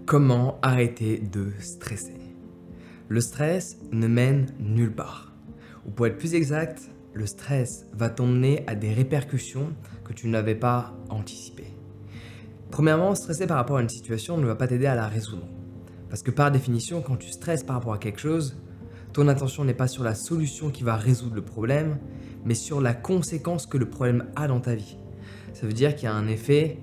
Comment arrêter de stresser? Le stress ne mène nulle part. Ou pour être plus exact, le stress va t'emmener à des répercussions que tu n'avais pas anticipées. Premièrement, stresser par rapport à une situation ne va pas t'aider à la résoudre. Parce que par définition, quand tu stresses par rapport à quelque chose, ton attention n'est pas sur la solution qui va résoudre le problème, mais sur la conséquence que le problème a dans ta vie. Ça veut dire qu'il y a un effet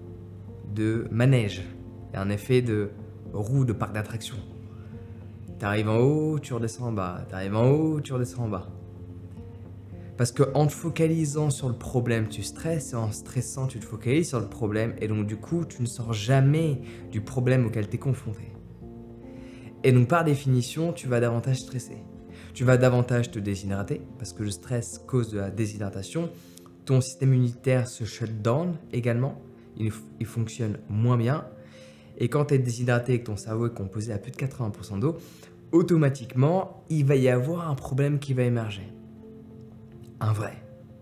de manège, il y a un effet de roue de parc d'attraction. Tu arrives en haut, tu redescends en bas, tu arrives en haut, tu redescends en bas. Parce qu'en te focalisant sur le problème, tu stresses, et en stressant, tu te focalises sur le problème, et donc du coup, tu ne sors jamais du problème auquel tu es confronté. Et donc par définition, tu vas davantage stresser. Tu vas davantage te déshydrater, parce que le stress cause de la déshydratation. Ton système immunitaire se shut down également, il fonctionne moins bien. Et quand tu es déshydraté et que ton cerveau est composé à plus de 80% d'eau, automatiquement, il va y avoir un problème qui va émerger. Un vrai.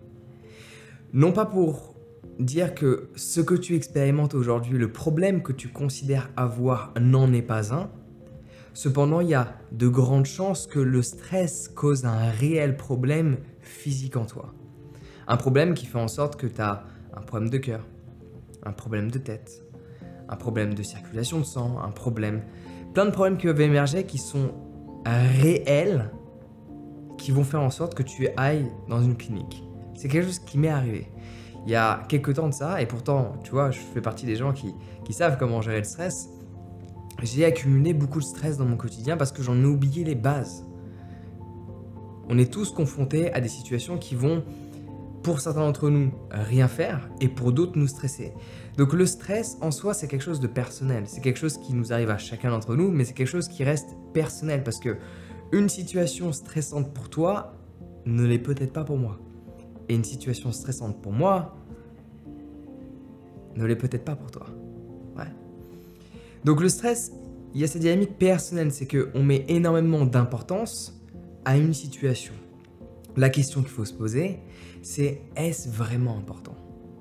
Non pas pour dire que ce que tu expérimentes aujourd'hui, le problème que tu considères avoir n'en est pas un. Cependant, il y a de grandes chances que le stress cause un réel problème physique en toi. Un problème qui fait en sorte que tu as un problème de cœur, un problème de tête, un problème de circulation de sang, un problème... Plein de problèmes qui peuvent émerger qui sont réels, qui vont faire en sorte que tu ailles dans une clinique. C'est quelque chose qui m'est arrivé. Il y a quelques temps de ça, et pourtant, tu vois, je fais partie des gens qui savent comment gérer le stress. J'ai accumulé beaucoup de stress dans mon quotidien parce que j'en ai oublié les bases. On est tous confrontés à des situations qui vont, pour certains d'entre nous, rien faire et pour d'autres nous stresser. Donc le stress en soi, c'est quelque chose de personnel. C'est quelque chose qui nous arrive à chacun d'entre nous, mais c'est quelque chose qui reste personnel parce que une situation stressante pour toi ne l'est peut-être pas pour moi. Et une situation stressante pour moi ne l'est peut-être pas pour toi. Ouais. Donc le stress, il y a cette dynamique personnelle, c'est qu'on met énormément d'importance à une situation. La question qu'il faut se poser, c'est est-ce vraiment important?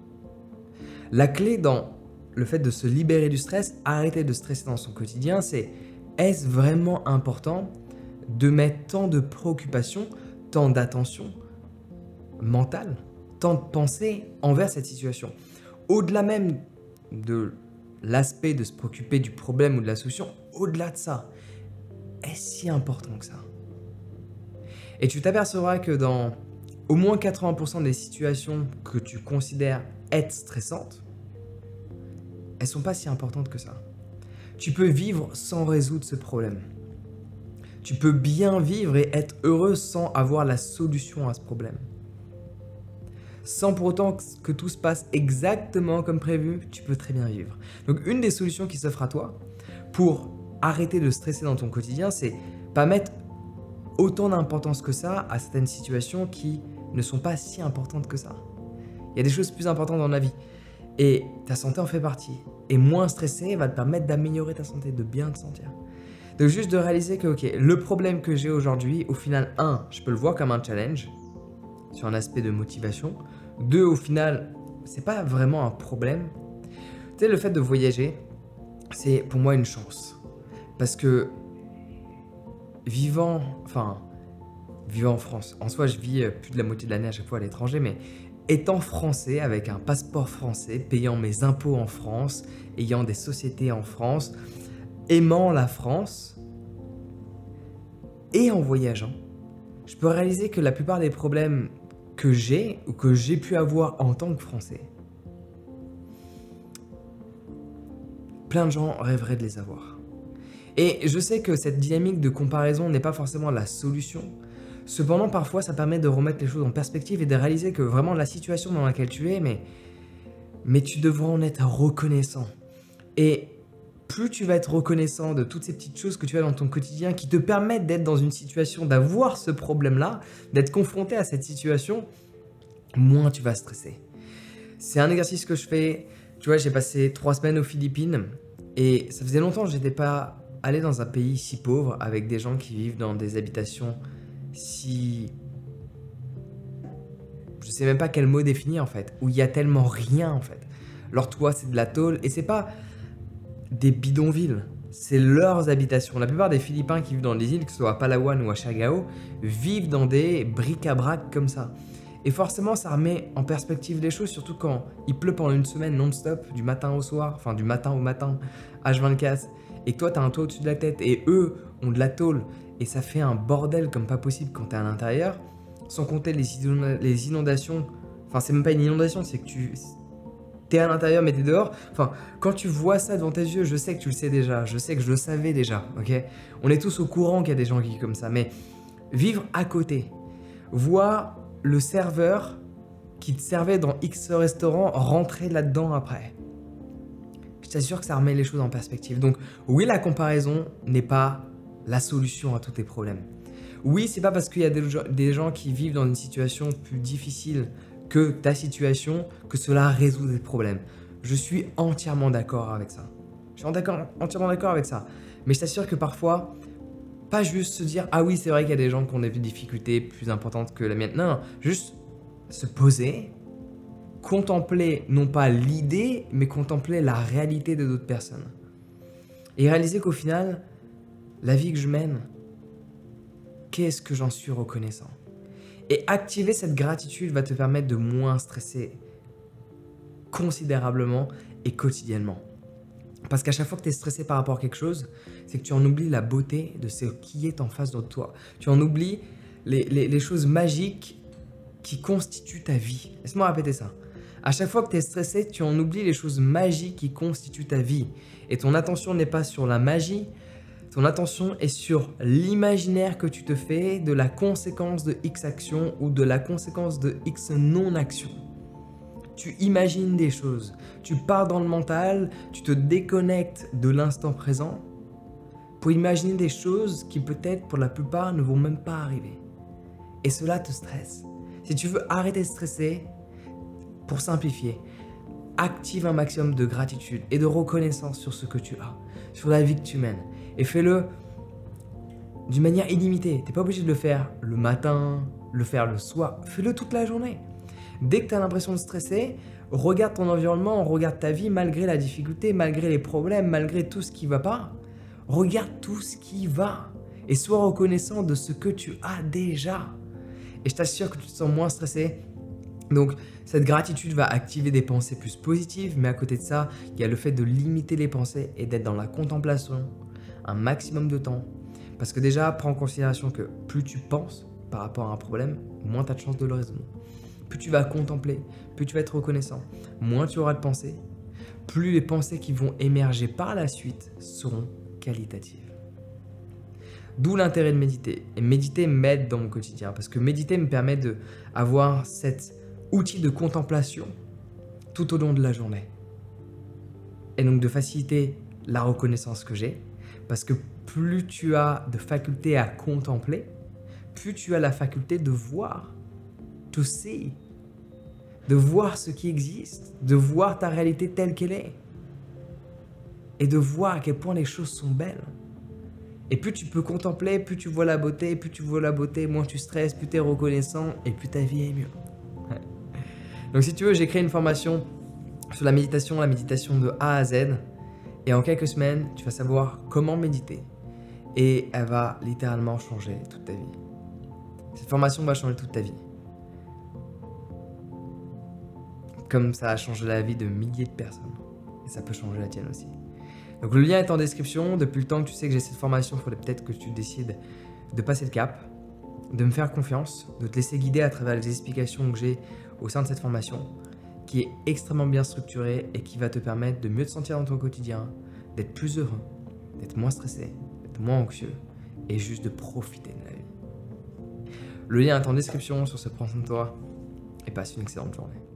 La clé dans le fait de se libérer du stress, arrêter de stresser dans son quotidien, c'est est-ce vraiment important de mettre tant de préoccupations, tant d'attention mentale, tant de pensée envers cette situation. Au-delà même de l'aspect de se préoccuper du problème ou de la solution, au-delà de ça, est-ce si important que ça? Et tu t'apercevras que dans au moins 80% des situations que tu considères être stressantes, elles sont pas si importantes que ça. Tu peux vivre sans résoudre ce problème. Tu peux bien vivre et être heureux sans avoir la solution à ce problème. Sans pour autant que tout se passe exactement comme prévu, tu peux très bien vivre. Donc une des solutions qui s'offre à toi pour arrêter de stresser dans ton quotidien, c'est pas mettre autant d'importance que ça à certaines situations qui ne sont pas si importantes que ça. Il y a des choses plus importantes dans la vie et ta santé en fait partie. Et moins stresser va te permettre d'améliorer ta santé, de bien te sentir. Donc juste de réaliser que ok, le problème que j'ai aujourd'hui, au final, je peux le voir comme un challenge sur un aspect de motivation. 2, au final, c'est pas vraiment un problème. Tu sais, le fait de voyager, c'est pour moi une chance. Parce que vivant en France, en soi je vis plus de la moitié de l'année à chaque fois à l'étranger, mais étant français, avec un passeport français, payant mes impôts en France, ayant des sociétés en France, aimant la France, et en voyageant, je peux réaliser que la plupart des problèmes que j'ai ou que j'ai pu avoir en tant que Français, plein de gens rêveraient de les avoir. Et je sais que cette dynamique de comparaison n'est pas forcément la solution. Cependant, parfois, ça permet de remettre les choses en perspective et de réaliser que vraiment la situation dans laquelle tu es, mais tu devras en être reconnaissant. Et plus tu vas être reconnaissant de toutes ces petites choses que tu as dans ton quotidien qui te permettent d'être dans une situation, d'avoir ce problème-là, d'être confronté à cette situation, moins tu vas stresser. C'est un exercice que je fais. Tu vois, j'ai passé 3 semaines aux Philippines et ça faisait longtemps que je n'étais pas allé dans un pays si pauvre avec des gens qui vivent dans des habitations si... Je sais même pas quel mot définir en fait, où il y a tellement rien en fait. Leur toit c'est de la tôle et c'est pas des bidonvilles. C'est leurs habitations. La plupart des Philippins qui vivent dans les îles, que ce soit à Palawan ou à Siargao, vivent dans des bric-à-brac comme ça. Et forcément, ça remet en perspective les choses, surtout quand il pleut pendant une semaine non-stop, du matin au soir, enfin du matin au matin, H24, et que toi, tu as un toit au-dessus de la tête, et eux ont de la tôle, et ça fait un bordel comme pas possible quand tu es à l'intérieur, sans compter les inondations. Enfin, c'est même pas une inondation, c'est que t'es à l'intérieur mais t'es dehors. Enfin, quand tu vois ça devant tes yeux, je sais que tu le sais déjà, je sais que je le savais déjà, ok? On est tous au courant qu'il y a des gens qui vivent comme ça, mais vivre à côté, voir le serveur qui te servait dans X restaurant rentrer là-dedans après. Je t'assure que ça remet les choses en perspective. Donc oui, la comparaison n'est pas la solution à tous tes problèmes. Oui, c'est pas parce qu'il y a des gens qui vivent dans une situation plus difficile que ta situation, que cela résout des problèmes. Je suis entièrement d'accord avec ça. Je suis entièrement d'accord avec ça. Mais je t'assure que parfois, pas juste se dire « Ah oui, c'est vrai qu'il y a des gens qui ont des difficultés plus importantes que la mienne. » Non, juste se poser, contempler non pas l'idée, mais contempler la réalité de d'autres personnes. Et réaliser qu'au final, la vie que je mène, qu'est-ce que j'en suis reconnaissant? Et activer cette gratitude va te permettre de moins stresser considérablement et quotidiennement. Parce qu'à chaque fois que tu es stressé par rapport à quelque chose, c'est que tu en oublies la beauté de ce qui est en face de toi. Tu en oublies les choses magiques qui constituent ta vie. Laisse-moi répéter ça. À chaque fois que tu es stressé, tu en oublies les choses magiques qui constituent ta vie. Et ton attention n'est pas sur la magie, ton attention est sur l'imaginaire que tu te fais de la conséquence de X action ou de la conséquence de X non-action. Tu imagines des choses, tu pars dans le mental, tu te déconnectes de l'instant présent pour imaginer des choses qui peut-être pour la plupart ne vont même pas arriver. Et cela te stresse. Si tu veux arrêter de stresser, pour simplifier, active un maximum de gratitude et de reconnaissance sur ce que tu as, sur la vie que tu mènes. Et fais-le d'une manière illimitée. Tu n'es pas obligé de le faire le matin, le faire le soir. Fais-le toute la journée. Dès que tu as l'impression de stresser, regarde ton environnement, regarde ta vie malgré la difficulté, malgré les problèmes, malgré tout ce qui ne va pas. Regarde tout ce qui va et sois reconnaissant de ce que tu as déjà. Et je t'assure que tu te sens moins stressé. Donc, cette gratitude va activer des pensées plus positives, mais à côté de ça, il y a le fait de limiter les pensées et d'être dans la contemplation un maximum de temps. Parce que déjà, prends en considération que plus tu penses par rapport à un problème, moins tu as de chances de le résoudre. Plus tu vas contempler, plus tu vas être reconnaissant, moins tu auras de pensées, plus les pensées qui vont émerger par la suite seront qualitatives. D'où l'intérêt de méditer. Et méditer m'aide dans mon quotidien, parce que méditer me permet d'avoir cet outil de contemplation tout au long de la journée. Et donc de faciliter la reconnaissance que j'ai, parce que plus tu as de faculté à contempler, plus tu as la faculté de voir, to see, de voir ce qui existe, de voir ta réalité telle qu'elle est, et de voir à quel point les choses sont belles. Et plus tu peux contempler, plus tu vois la beauté, moins tu stresses, plus tu es reconnaissant, et plus ta vie est mieux. Donc si tu veux, j'ai créé une formation sur la méditation de A à Z. Et en quelques semaines, tu vas savoir comment méditer. Et elle va littéralement changer toute ta vie. Cette formation va changer toute ta vie. Comme ça a changé la vie de milliers de personnes. Et ça peut changer la tienne aussi. Donc le lien est en description. Depuis le temps que tu sais que j'ai cette formation, il faudrait peut-être que tu décides de passer le cap, de me faire confiance, de te laisser guider à travers les explications que j'ai au sein de cette formation, qui est extrêmement bien structurée et qui va te permettre de mieux te sentir dans ton quotidien, d'être plus heureux, d'être moins stressé, d'être moins anxieux et juste de profiter de la vie. Le lien est en description, sur ce, prends soin de toi et passe une excellente journée.